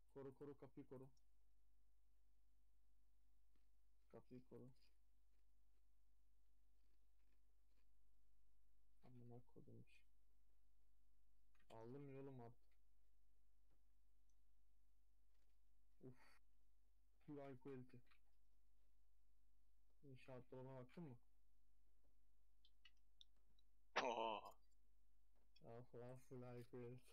Koru koru, kapıyı koru. Kapıyı koru. Amına kodummuş. Aldım yolum at. Uf. High quality. İnşaat dolabına baktın mı? Oo. Full high quality.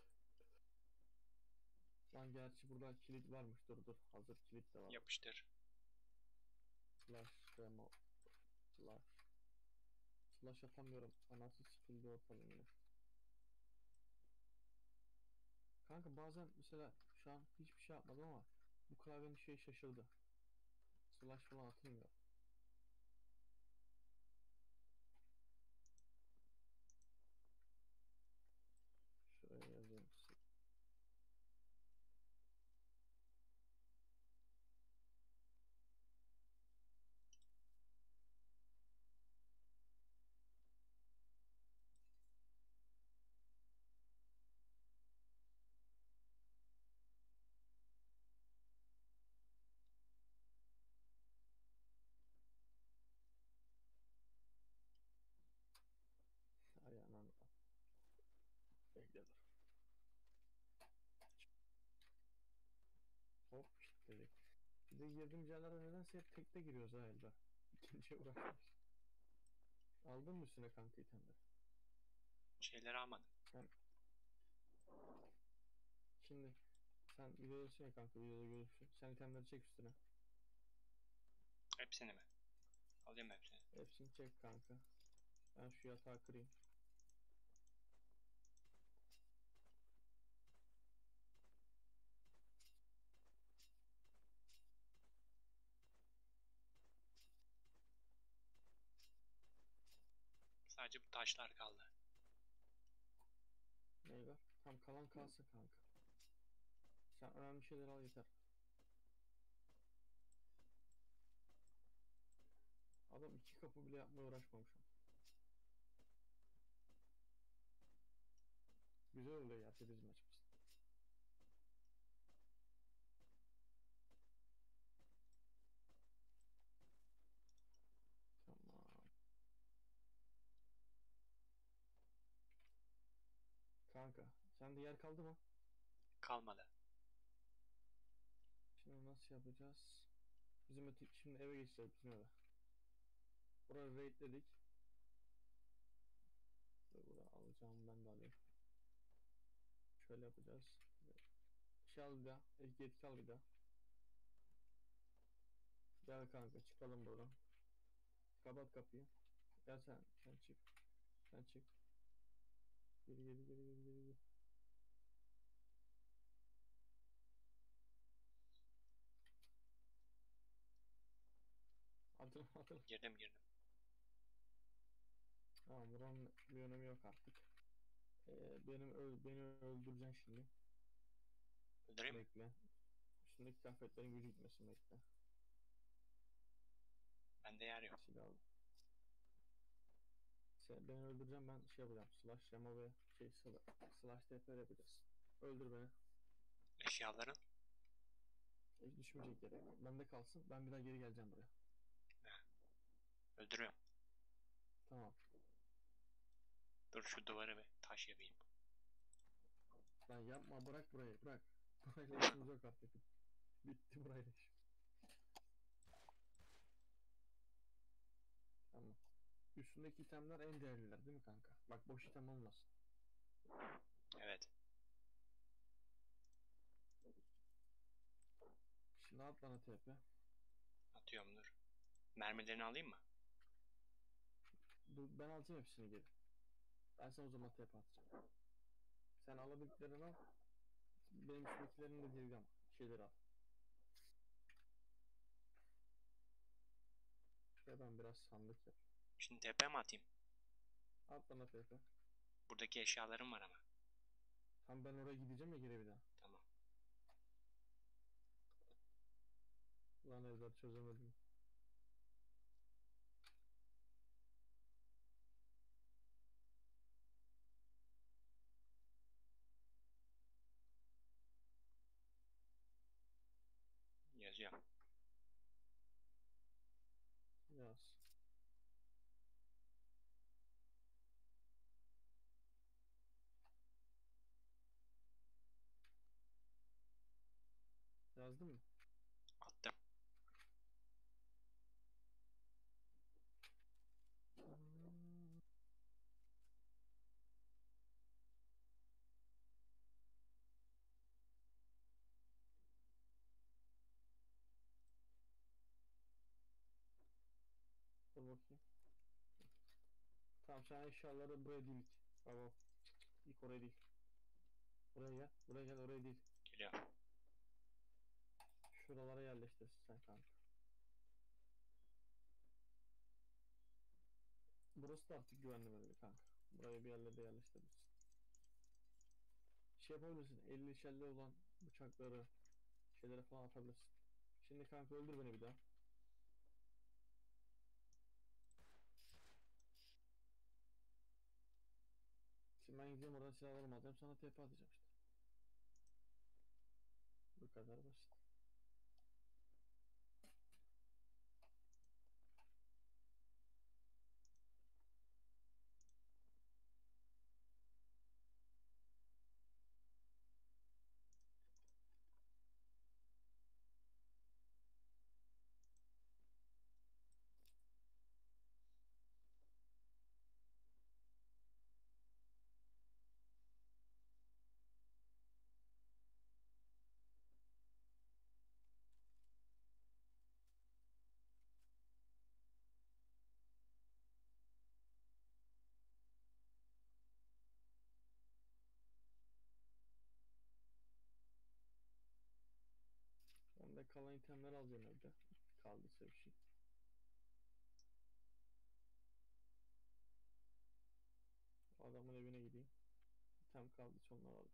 Lan gerçi burada kilit varmış. Dur dur. Hazır kilit de varmış. Yapıştır. Flash demo. Flash. Flash atamıyorum. Anasını sikildi ortalım yine. Kanka bazen mesela şu an hiçbir şey yapmadım ama bu klavyenin şeyi şaşırdı. Slash falan atılmıyor. Şuraya yazayım. Ay anan. Bekle dur. Hop dedik. Bir de girdiğim yerlere nedense hep tekte giriyoruz ha elde. İkinciye uğraşmış. Aldın mı üstüne kanka itemleri? Şeyleri almadım. Sen şimdi sen videodasın ya kanka, videoda görürsün. Sen itemleri çek üstüne. Hepsini mi? Alayım hepsini. Hepsini çek kanka. Ben şu yatağı kırayım. Sadece bu taşlar kaldı. Neyler? Tam kalan kalsın kanka. Sen önemli şeyler al yeter. Adam iki kapı bile yapmaya uğraşmamışım. Güzel oluyor gerçi bizim açımızda. Tamam. Kanka sende yer kaldı mı? Kalmadı. Şimdi nasıl yapacağız? Bizim şimdi eve geçeceğiz, bizim eve. Burayı raidledik. Burada alacağım, ben de alayım. Şöyle yapacağız. Şey al bir daha. Yetki al bir daha. Gel kanka çıkalım buradan. Kapat kapıyı. Gel sen çık. Sen çık. Geri. Atıl. Girdim. Tamam, buranın bir önemi yok artık. Beni öldüreceksin şimdi. Öldüreyim mi? Bekle. Üstündeki kıyafetlerin gücü gitmesin, bekle. Bende yer yok. Silah al. Beni öldüreceğim, ben şey yapacağım. Slash Remo ve Slash TP yapacağız. Öldür beni. Eşyaların. Hiç düşmeyecek yere. Bende kalsın. Ben bir daha geri geleceğim buraya. Öldürüyorum. Tamam. Dur şu duvarı bir taş yapayım. Lan yapma, bırak burayı, bırak. Burayla işimiz yok artık. Bitti burayla iş. Tamam. Üstündeki itemler en değerliler değil mi kanka? Bak boş item olmasın. Evet. Şimdi at bana TP. Atıyorum dur. Mermilerini alayım mı? Dur, ben alacağım hepsini geri. Ben sana o zaman TP atacağım. Sen alabildiklerini al. Benim üstündekilerini de geri al. Şeyleri al. Şuraya ben biraz sandık yap. Şimdi TP mi atayım? At bana TP. Buradaki eşyalarım var ama. Tam ben oraya gideceğim ya geri bir daha. Tamam. Lan evler çözemedim. Yazacağım. Yaz. Yazdın mı? Attım. Hmm. Dur bakayım. Tamam sen eşyaları buraya değil. Tamam. İlk oraya değil. Buraya gel. Buraya gel oraya değil. Geliyor. Şuralara yerleştirsin sen kanka. Burası da artık güvenli bölge kanka. Buraya bir yerlerde yerleştirirsin. Şey yapabilirsin. 50 şelle olan bıçakları şeylere falan atabilirsin. Şimdi kanka öldür beni bir daha. Şimdi ben gideceğim oradan silahlarımı alacağım. Sana TP atacağım işte. Bu kadar basit. Ben de kalan itemleri alacağım evde. Kaldıysa bir şey. Adamın evine gideyim. İtem kaldıysa onları alayım.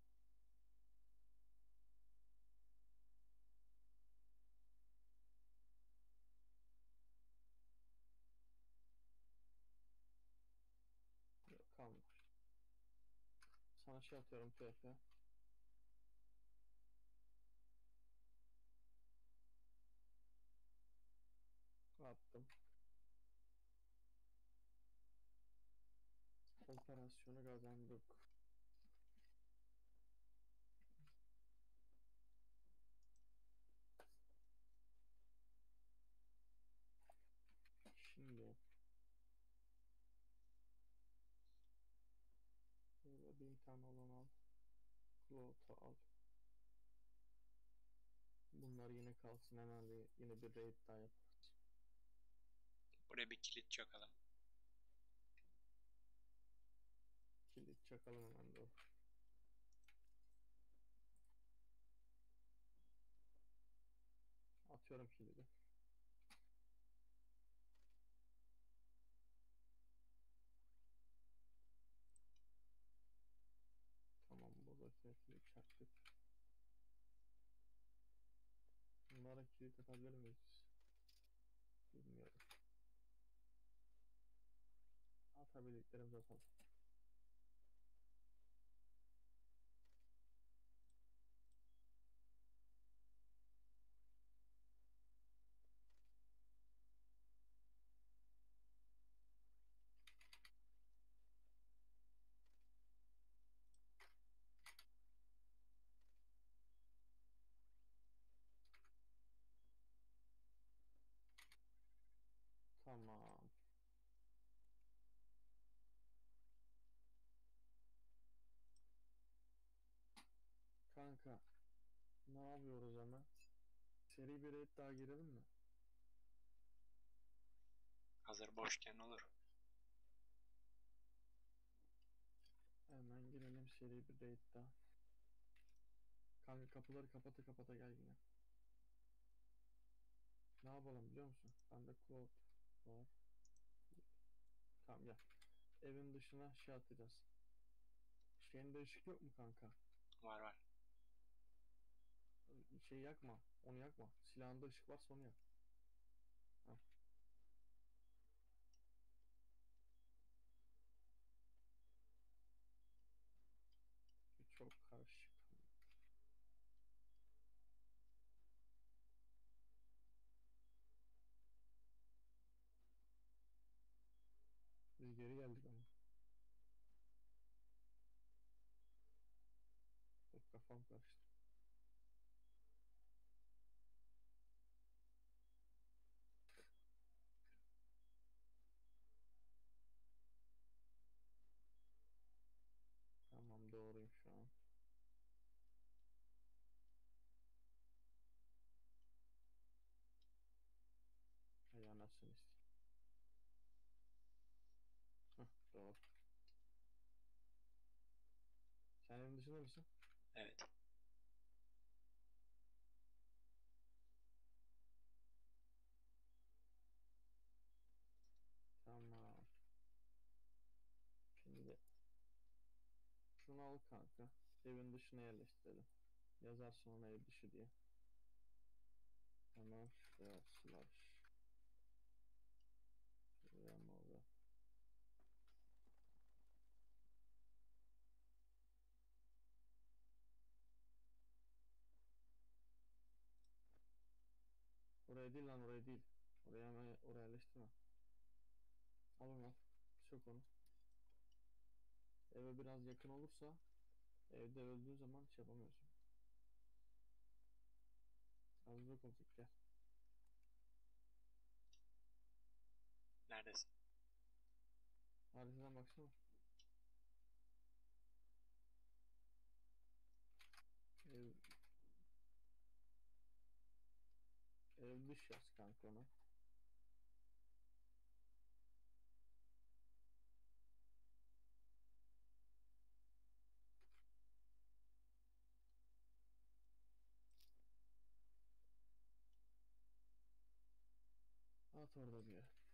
Yok kalmamış. Sana şey atıyorum TP. Attım. Operasyonu kazandık. Şimdi böyle 1000 tane olan al. Cloth'u al. Bunlar yine kalsın hemen yine bir raid daha yaparız. Buraya bir kilit çakalım. Kilit çakalım hemen de. Atıyorum kilidi. Tamam buradaki kilit çaktık. Bunlara kilit atabilir miyiz? Bilmiyorum. Atabildiklerimizi atalım. Tamam. Kanka ne yapıyoruz hemen? Seri bir raid daha girelim mi? Hazır boşken olur. Hemen girelim seri bir raid daha. Kanka kapıları kapata kapata gel yine. Ne yapalım biliyor musun? Bende cloud var. Tamam gel. Evin dışına şey atacağız. Şeyinde ışık yok mu kanka? Var var. Şey yakma. Onu yakma. Silahında ışık varsa onu yak. Ha. Çok karışık. karıştı. Tamam doğruyum şu an. Hay anasını isteyeyim. Hah, doğru. Sen evin dışında mısın? Evet. Tamam. Şimdi şunu al kanka. Evin dışına yerleştirelim. Yazarsın ona ev dışı diye. Hemen şuraya slash. Remove. Oraya değil lan, oraya değil. Oraya hemen oraya yerleştirme. Al onu al. Sök onu. Eve biraz yakın olursa evde öldüğü zaman şey yapamıyorsun. Az uzak olacak, gel. Neredesin? Haritadan baksana. Ev, ev dış yaz kanka ona. At orada bir yer.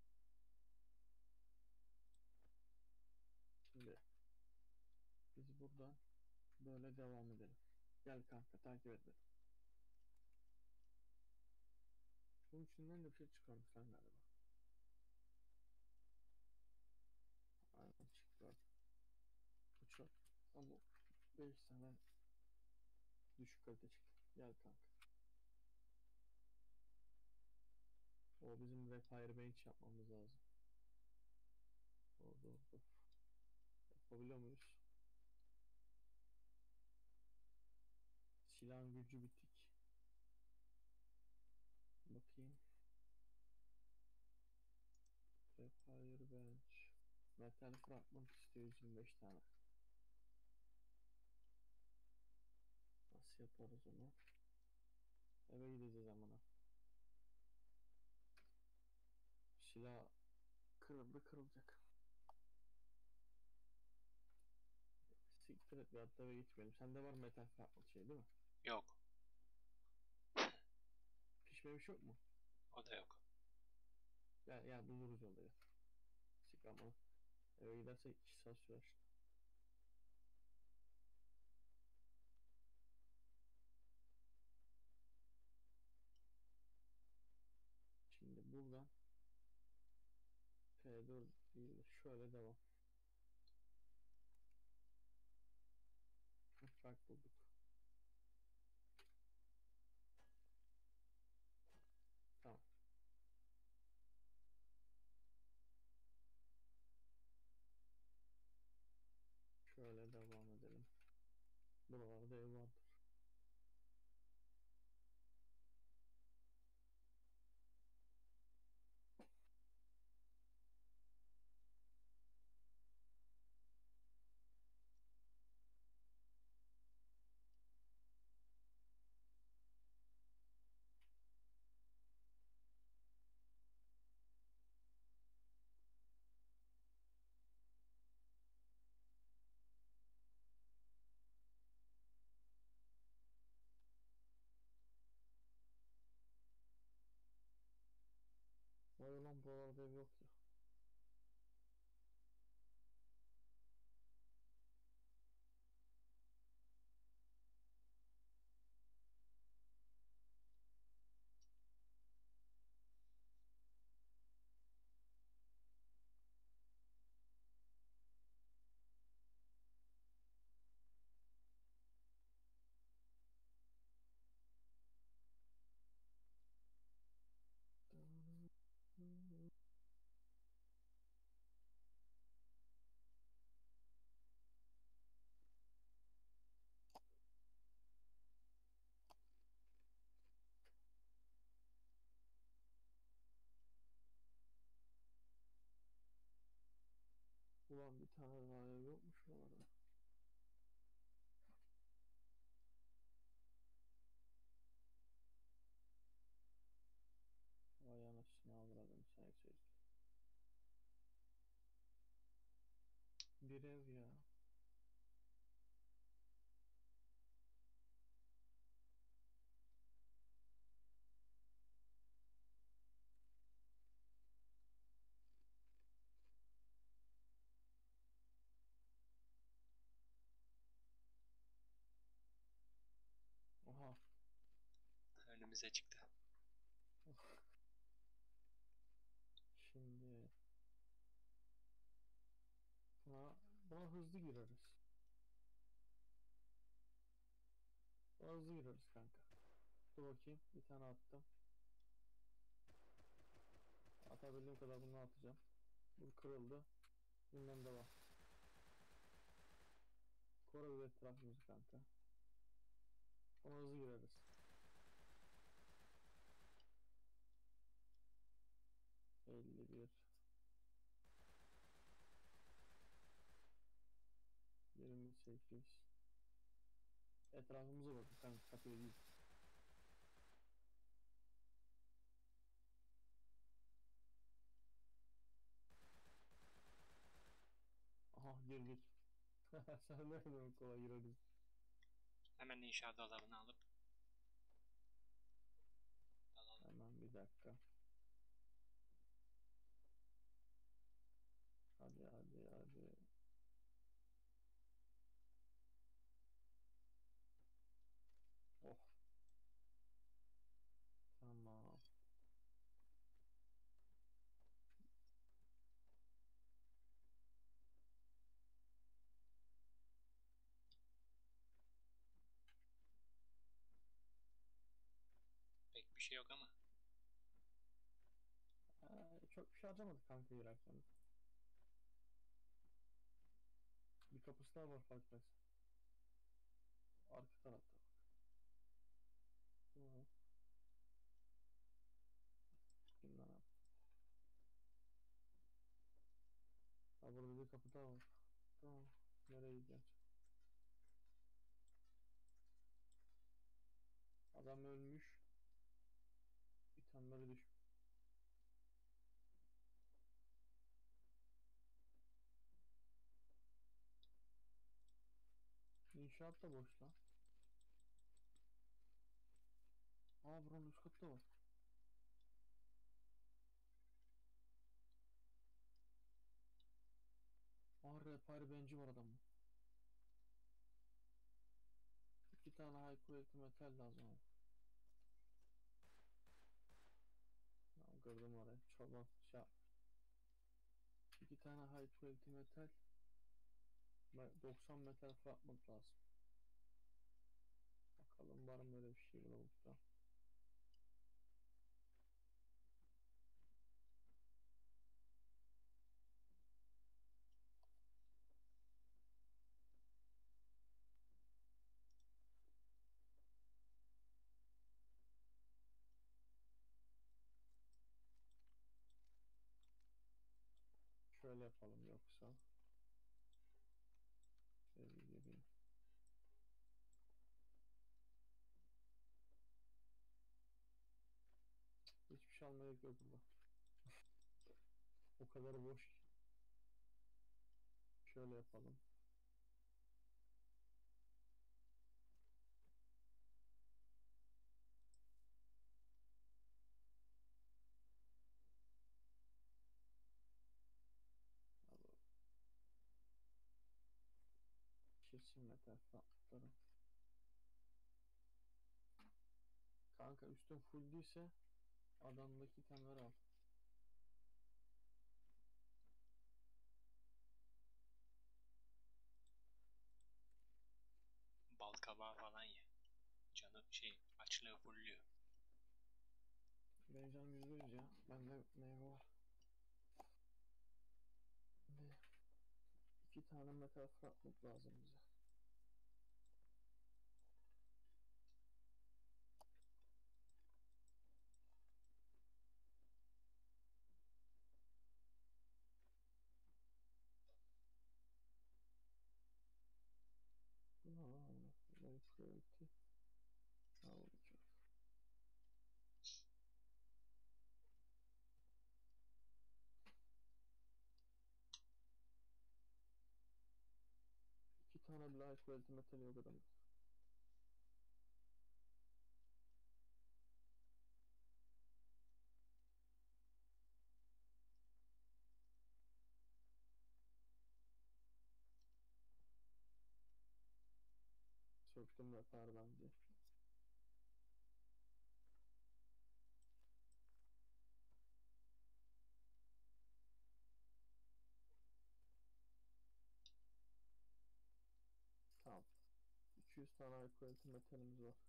Şimdi biz buradan böyle devam edelim. Gel kanka, takip et beni. Bunun içinden de bir şey çıkarmışlar galiba. Aynen çıktı. Uçak. Ama 5 tane düşük kalite çıktı. Gel kanka. O bizim repair bench yapmamız lazım. Dur. Yapabiliyor muyuz? Silahın gücü bitik. Bakayım. Repair bench. Metal fragment istiyor 125 tane. Nasıl yaparız onu? Eve gideceğiz amına. Silah kırıldı, kırılacak. Siktir et, bir hatta eve gitmeyelim. Sende var metal fragment şey değil mi? Yok. Pişmemiş yok mu? O da yok. Ya buluruz yolda ya. Sik amına. Eve gidersek 2 saat sürer. Şimdi buradan P4 değil de şöyle devam. Bak bulduk. Tamam. Şöyle devam edelim. Buralarda ev vardır. Vay ulan, buralarda ev yok ya. Ulan bir tane daha ev yok mu şuralarda? Vay anasını avradım sayın seyirciler. Bir ev ya. Oha. Önümüze çıktı. Şimdi buna hızlı gireriz. Buna hızlı gireriz kanka. Dur bakayım. Bir tane attım. Atabildiğim kadar bunu atacağım. Bu kırıldı. Bundan devam. Koru bir etrafımızı kanka. Buna hızlı gireriz. Elli bir. 28. Etrafımıza bakın kanka. Kapıya değil. Aha girdik. Sen ne kadar kolay girdin. Hemen inşaat dolabını alıp dalalım. Hemen bir dakika. Hadi hadi hadi. Oh tamam. Pek bir şey yok ama. Çok bir şey harcamadık kanka girerken. Bir kapısı daha var farkındaysan. Arka tarafta. Tamam. Kimden abi? Ha burada bir kapı daha var. Tamam. Nereye gideceğiz? Adam ölmüş. İthamları düşmüş. İnşaat da boş lan. Aa buranın üst katta var. Aa repari benci var adamın. İki tane high quality metal lazım abi. Tamam gördüm orayı. Çoban şey yapmış. İki tane high quality metal. 90 metal fragment lazım. Bakalım var mı böyle bir şey bulmuşlar. Şöyle yapalım yoksa. Şöyle gireyim. Hiçbir şey almaya gerek yok burada. O kadar boş ki. Şöyle yapalım. Abi, kesin metal fragmentları. Kanka üstün full değilse adamdaki itemleri al. Bal kabağı falan ye. Canı açlığı fulluyor. Benim canım %100 ya. Bende meyve var. Şimdi iki tane metal fragment lazım bize. Şöyle bitti. Ha, olacak. İki tane bile high quality metal yok adamda. Söktüm yapar bence. Tamam. 200 tane high quality metalimiz var.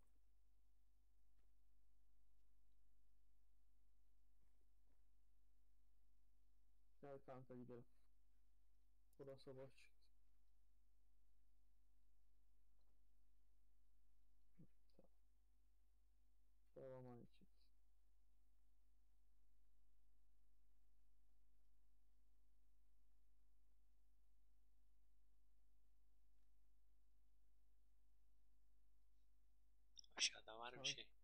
Gel kanka gidelim. Burası boş çıktı. Tamam. Devam aynı çıktı. Aşağıda var bir şey.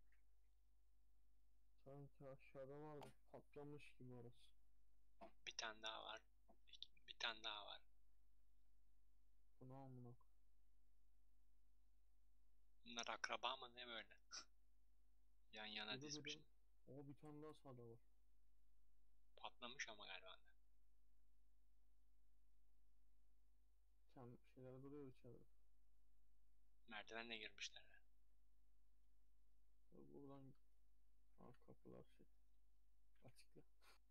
Sanki aşağıda vardı. Patlamış gibi orası. Bir tane daha var. Bir tane daha var. Bu ne amına? Bunlar akraba mı ne böyle? Yan yana Yürü dizmiş. dedim. O bir tane daha sağda var. Patlamış ama galiba. Kendi şeyler duruyor içeride. Merdivenle girmişler. Buradan kapılar şey. Açıkla.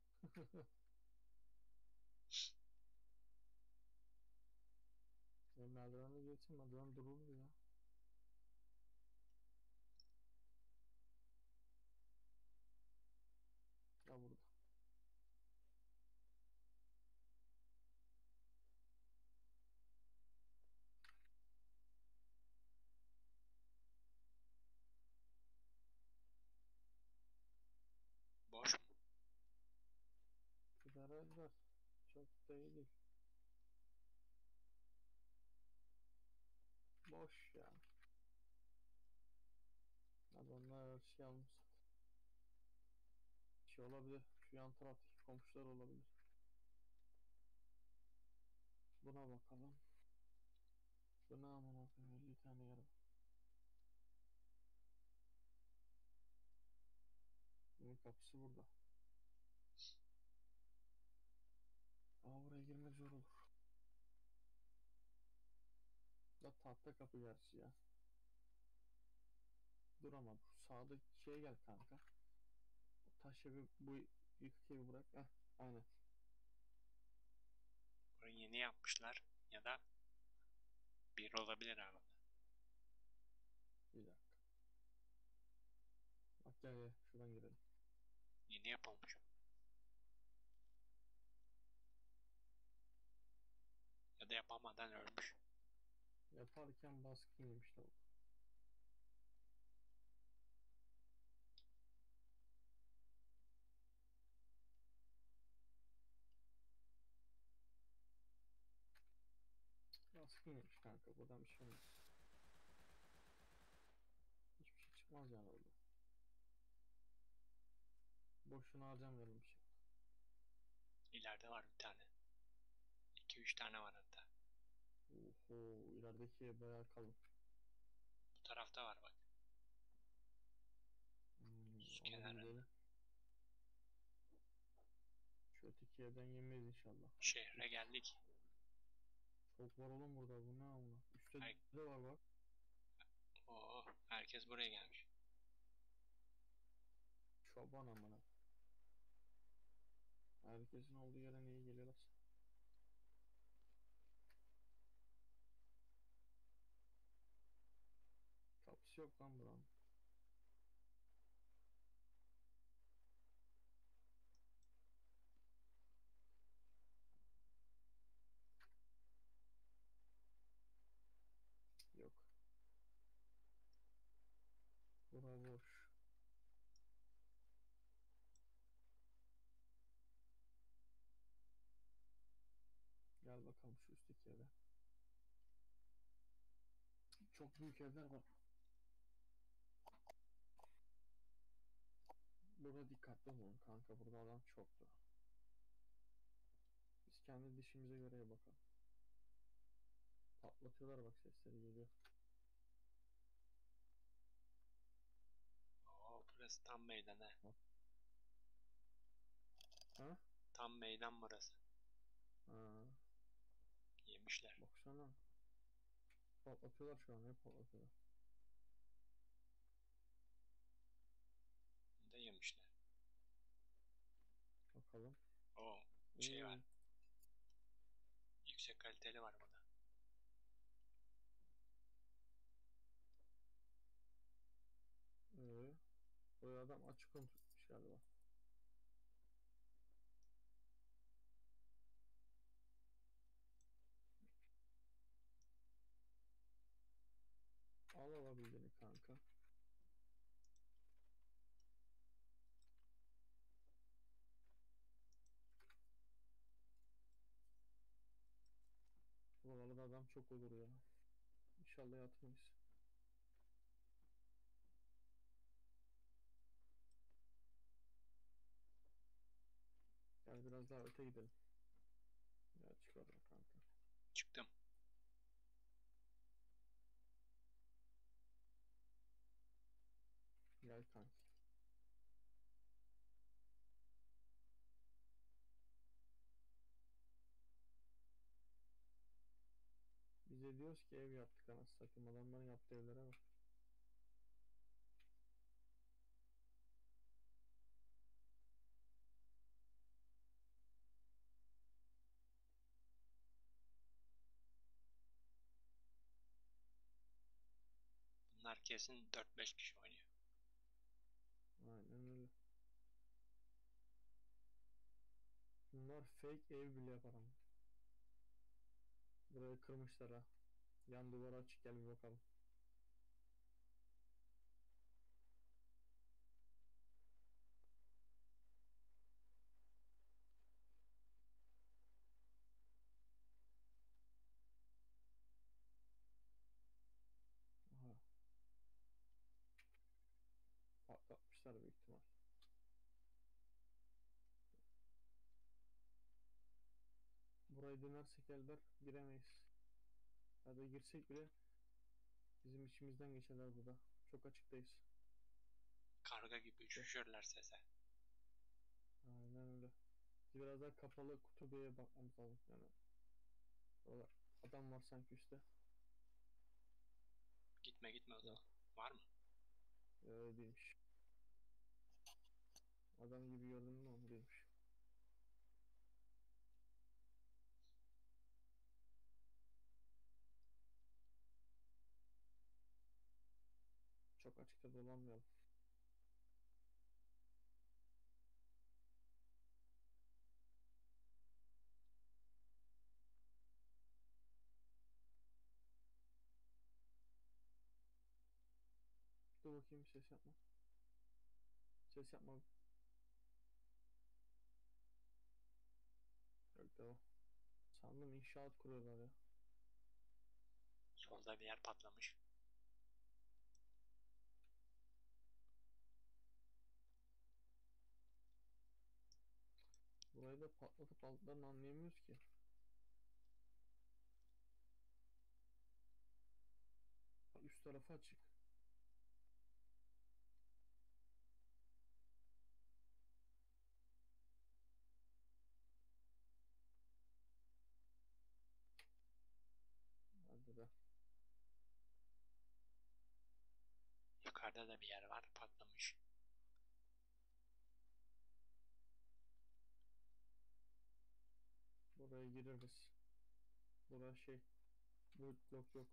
Merdivenle geçin, merdiven durur ya. Ya burada. Boş mu? İdare eder. Çok değil. Boş ya. Adamlar şey almış. Şey olabilir. Şu yan taraftaki komşular olabilir. Buna bakalım. Buna amına koyayım 50 tane yer var. Bunun kapısı burada. Ama buraya girmek zor olur. Da tahta kapı gerçi ya. Dur ama sağdaki şeye gel kanka. O taş evi bu yıkık evi bırak. Heh, aynen. Burayı yeni yapmışlar. Ya da bir olabilir abi. Bir dakika. Bak gel gel şuradan girelim. Yeni yapılmış. Ya da yapamadan ölmüş. Yaparken baskın yemiş tavuk. Baskın yemiş kanka. Buradan bir şey olmaz. Hiçbir şey çıkmaz yani orada. Boşuna harcamayalım bir şey. İleride var bir tane. 2-3 tane var hatta. Oho ilerideki ev bayağı kalın. Bu tarafta var bak. Su Ona bir kenarında. gidelim. Şu öteki evden yemeyiz inşallah. Şehre geldik. Çok var oğlum burada bu ne amına. Üstte Her de var bak. Oo, herkes buraya gelmiş. Çoban amına. Herkesin olduğu yere niye geliyorlar? Kapısı yok lan buranın. Yok. Bura boş. Gel bakalım şu üstteki eve. Çok büyük evler var. dikkatli olun kanka, burada adam çoktu. Biz kendi dişimize göre bakalım. Patlatıyorlar, bak sesleri geliyor. Oo, burası tam meydan he. Ha? Tam meydan burası. Ha, Yemişler. baksana. Patlatıyorlar şu an, hep patlatıyorlar. Bunu da yemişler. Bakalım. Oo, şey var. Oo, Yüksek kaliteli var burada. ee, buraya adam açık konuşmuş galiba. Al alabildiğini kanka. Buralarda adam çok olur ya. İnşallah yatmayız. Gel biraz daha öte gidelim. Ya çıkalım kanka. Çıktım. Gel kanka. Biz de diyoruz ki ev yaptık, anasını satayım. Adamların yaptığı evlere bak. Bunlar kesin 4-5 kişi oynuyor. Aynen öyle. Bunlar fake ev bile yapar ama. Burayı kırmışlar ha. Yan duvara açık, gel bir bakalım. Aha, patlatmışlar büyük ihtimal. Burayı dönersek elber giremeyiz. Ya da girsek bile bizim içimizden geçerler burada. Çok açıktayız. Karga gibi üşüşürler sese. Aynen öyle. Biz biraz daha kapalı kutu bir yere bakmamız lazım. Yani orada adam var sanki üstte. Gitme gitme o Yok, zaman. Var mı? öyle değilmiş. Adam gibi gördün mü, onu değilmiş. Çok açıkta dolanmayalım. Dur bakayım, ses yapma. Ses yapma. Yok, devam. Sandım inşaat kuruyorlar ya. Solda bir yer patlamış. Burayı da patlatıp aldılarını anlayamıyoruz ki. Ha, üst tarafı açık. Hadi be. Yukarıda da bir yer var patlamış. Buraya gireriz. Burası şey. Bu blok yok.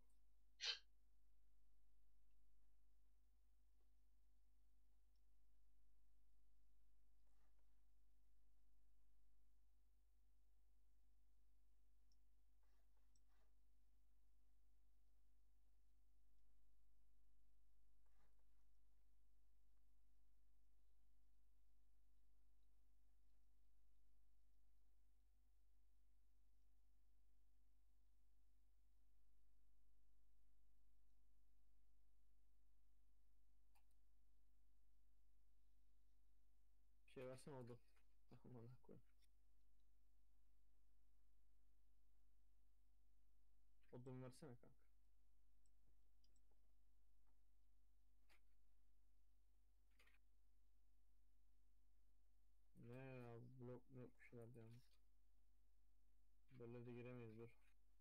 versene odun. Aman koyayım. Odun versene kanka. Ne ya, blok mu yok bir şeyler yani. Böyle de giremeyiz, dur.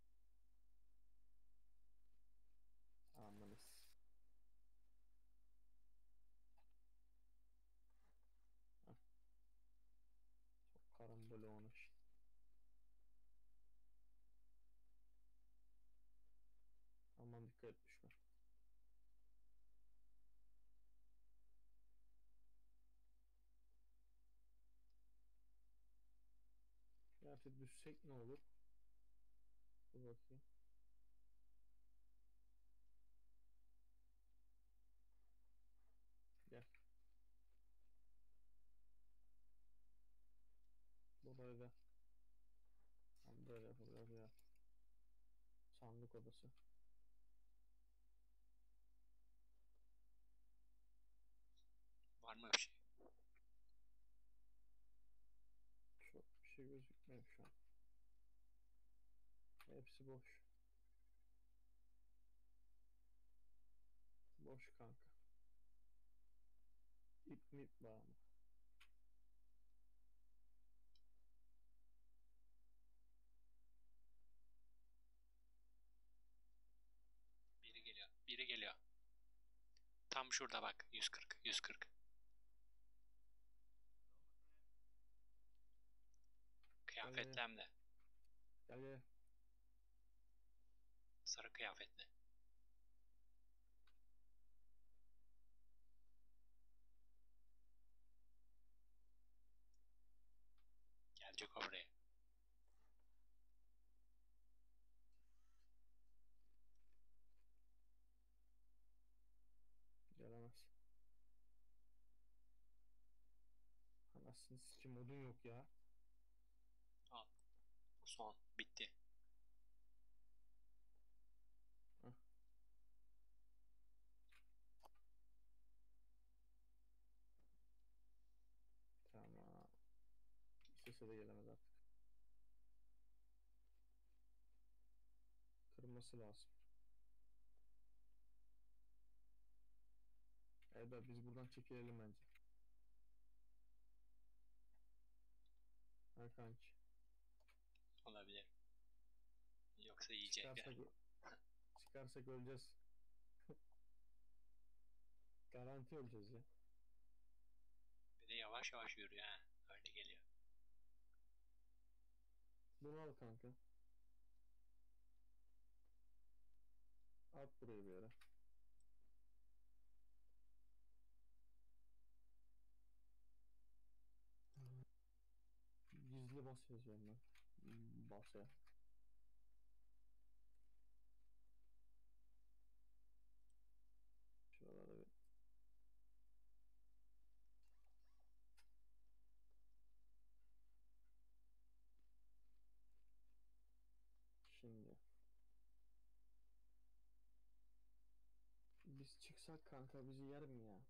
Amanız. Heh, karambol olmuş. Aman dikkat et düşme. Gerçi düşsek ne olur? Dur bakayım. Gel. Burayı da. Tamam, böyle yapabiliriz ya. Sandık odası. Var mı bir şey? Çok bir şey gözükmüyor şu an. Hepsi boş. Boş kanka. İp mip var mı? Biri geliyor. Biri geliyor. Tam şurada bak. 140. 140. Gel gel gel. Kıyafetli hem de. Gel gel. Sarı kıyafetli. Gelecek o buraya. Gelemez. Anasını sikim, odun yok ya. Al. Son. Bitti. Heh, tamam. İstese de gelemez artık. Kırması lazım. Evet, biz buradan çekilelim bence. Ha kanki. Olabilir. Yoksa Çıkarsak, yiyecekler. çıkarsak öleceğiz. Garanti öleceğiz ya. Bir de yavaş yavaş yürüyor ha. Öyle geliyor. Bunu al kanka. At buraya bir yere. Gizli bas yazıyorum ben. Bas ya. Şuralarda bir. Şimdi. Biz çıksak kanka bizi yer mi ya?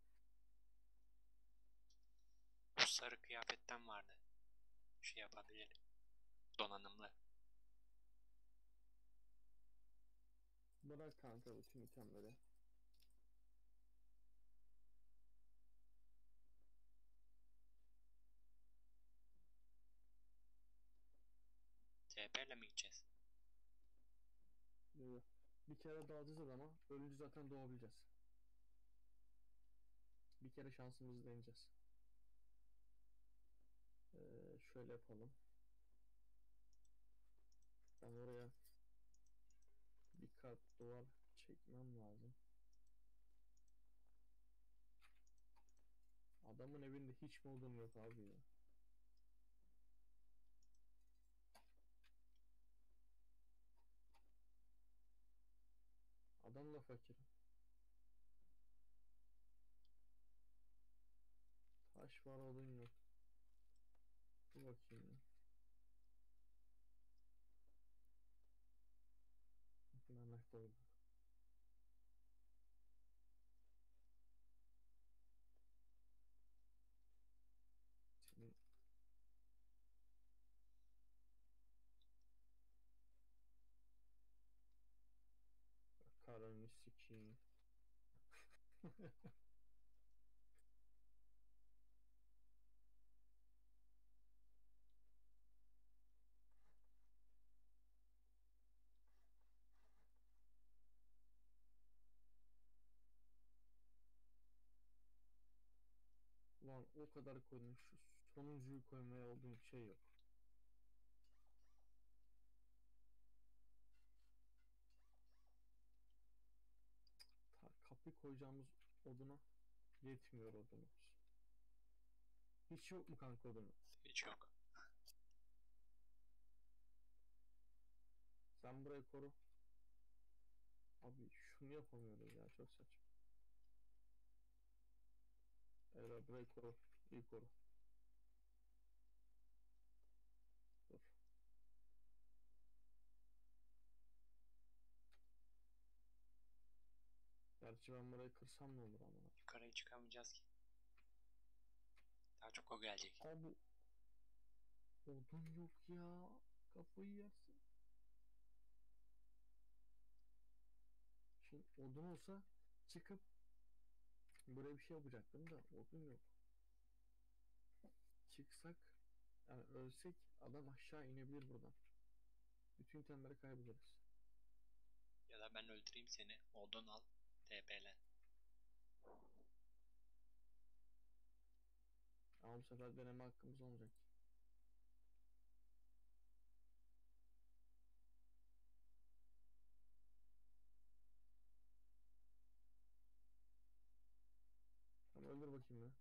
Bu sarı kıyafetten vardı. Şey yapabilir. Donanımlı. Bırak kanka bütün itemleri. TP ile mi gideceğiz? Yürü. Bir kere dalacağız adama. Ölünce zaten doğabileceğiz. Bir kere şansımızı deneyeceğiz. Şöyle yapalım. Ben oraya bir kat duvar çekmem lazım. Adamın evinde hiç mi odun yok abi ya? Adam da fakir. Taş var, odun yok. Dur bakayım ya. Mehmet koydu. Çiğ. Ulan o kadar koydum, şu sonuncuyu koymaya olduğum şey yok. Kapı koyacağımız oduna yetmiyor odunumuz. Hiç yok mu kanka odunu? Hiç yok. Sen burayı koru. Abi şunu yapamıyoruz ya, çok saçma. Evet burayı koru. İyi koru. Dur. Gerçi ben burayı kırsam ne olur ama. Yukarıya çıkamayacağız ki. Daha çok o gelecek. Abi odun yok ya. Kafayı yersin. Şimdi odun olsa çıkıp buraya bir şey yapacaktım da odun yok. Çıksak yani ölsek adam aşağı inebilir buradan. Bütün itemleri kaybederiz. Ya da ben öldüreyim seni. Odun al. TP'len. Ama bu sefer deneme hakkımız olmayacak. Tamam öldür bakayım ya.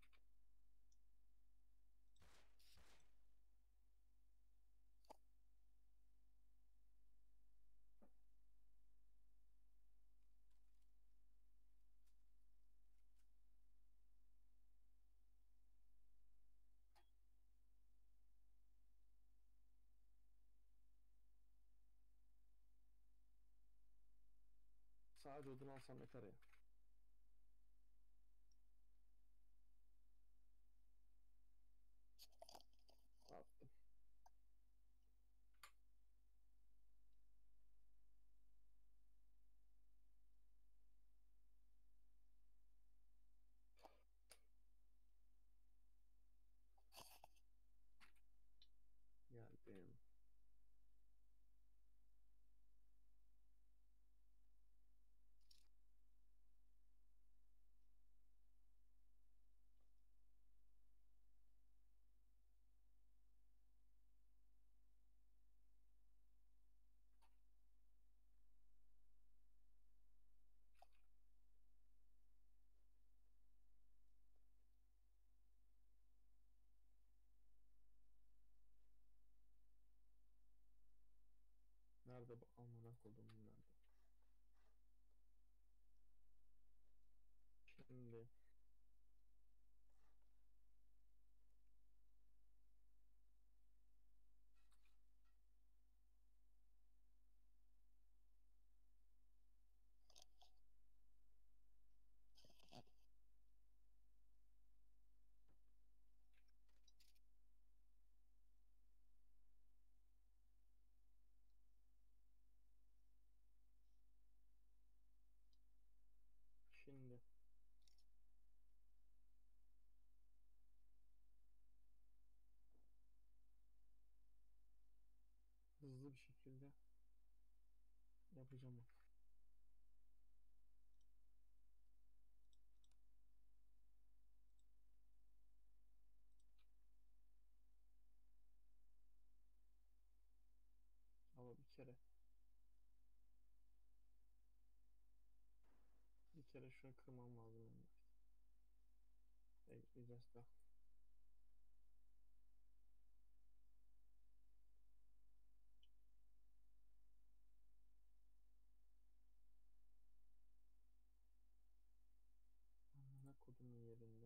Sadece odun alsam yeter ya. Attım. Geldim. Nerede bu amına kodum nerede? Şimdi şimdi hızlı bir şekilde yapacağım. Ama bir kere şunu kırmam lazım benim. Ekleyeceğiz daha. Amına kodumun yerinde.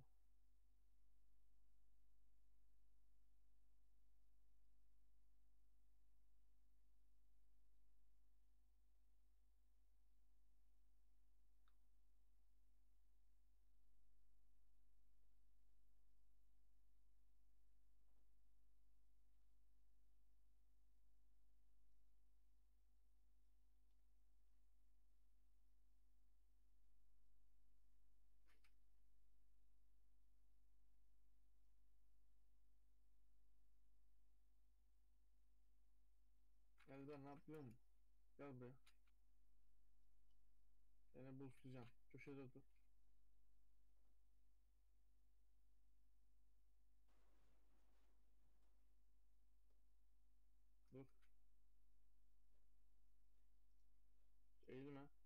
Serdar ne yapıyor mu? Gel buraya. Seni boostlayacağım. Köşede dur. Dur. Eğilme.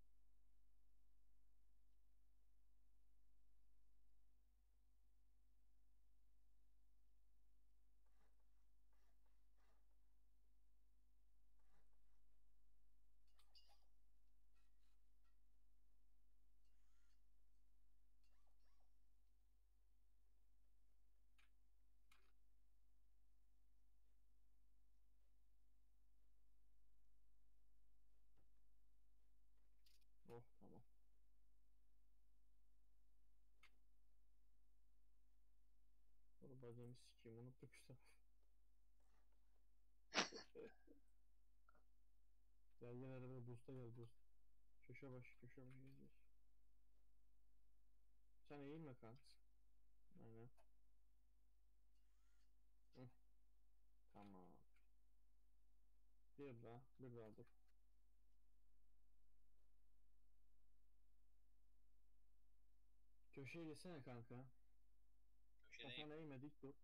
Oh tamam. Dur bacağını sikeyim. Unuttuk işte. Gel gel arabaya boost'a gel boost. Köşe başı köşe başı geç. Sen eğilme kanka. Aynen. Hı, tamam. Bir daha dur. Köşeye geçsene kanka. Köşedeyim. Kafanı eğme dik dur.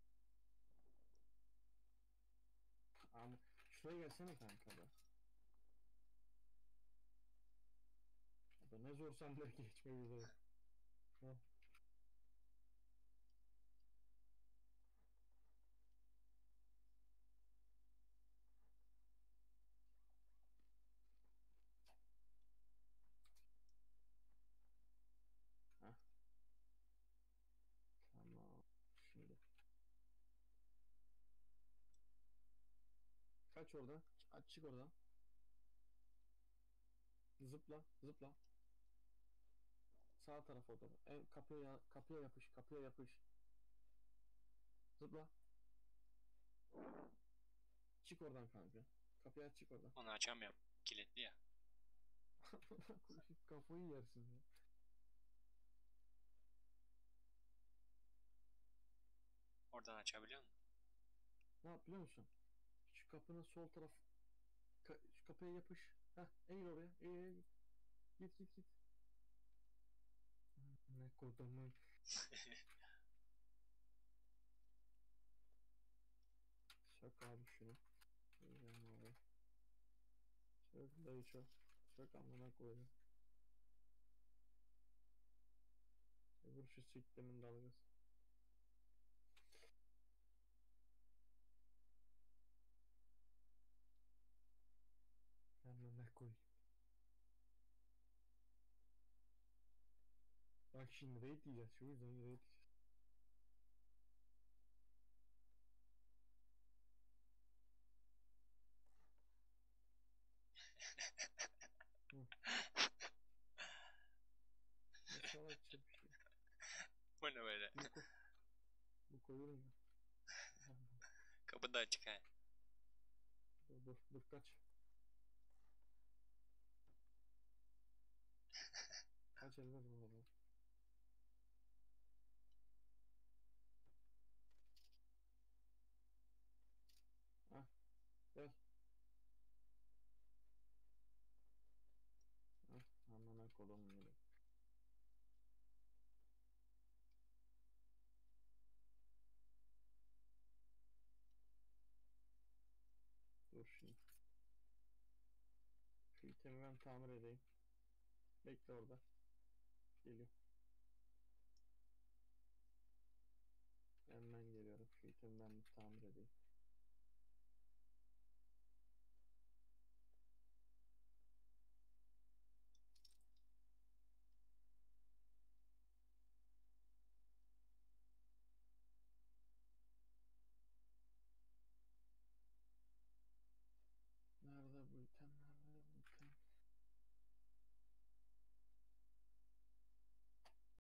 Ama şuraya gelsene kanka be. Abi ne zor sandalye geçmek üzere. Heh. Heh, tamam. Şimdi. Kaç oradan. Aç çık oradan. Zıpla. Zıpla. Sağ tarafa doğru. Kapıya yapış. Kapıya yapış. Zıpla. Çık oradan kanka. Kapıyı aç çık oradan. Onu açamıyorum. Kilitli ya. Kafayı yersin ya. Oradan açabiliyor musun? Ne yap biliyor musun? Şu kapının sol taraf şu kapıya yapış. Heh, eğil oraya. Eğil. Git git git. Ne kodumun. Sök abi şunu. Yiyeceğim abi. Sök dayı çök. Sök amına koyayım. Vur şu siktimin dalgası. Amına koyayım. Bak şimdi raid diyeceğiz. Şu yüzden raid diyeceğiz. Hı. Ne salakça bir şey. Bu ne böyle? Bu, ko bu koyulur mu? Kapı da açık ha. Dur kaç. Kaç elinde bu arada. Hah gel. Hah amına kodumun yeri. Dur şimdi. Şu itemi ben tamir edeyim. Bekle orada. Geliyor. Hemen geliyorum. Şu itemi ben bir tamir edeyim.